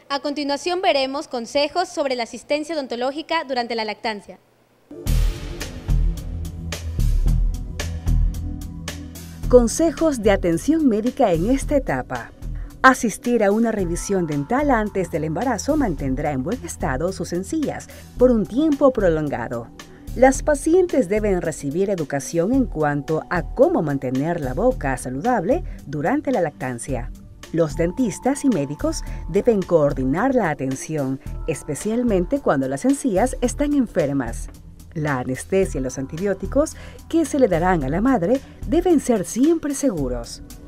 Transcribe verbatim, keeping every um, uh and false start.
A continuación veremos consejos sobre la asistencia odontológica durante la lactancia. Consejos de atención médica en esta etapa. Asistir a una revisión dental antes del embarazo mantendrá en buen estado sus encías por un tiempo prolongado. Las pacientes deben recibir educación en cuanto a cómo mantener la boca saludable durante la lactancia. Los dentistas y médicos deben coordinar la atención, especialmente cuando las encías están enfermas. La anestesia y los antibióticos que se le darán a la madre deben ser siempre seguros.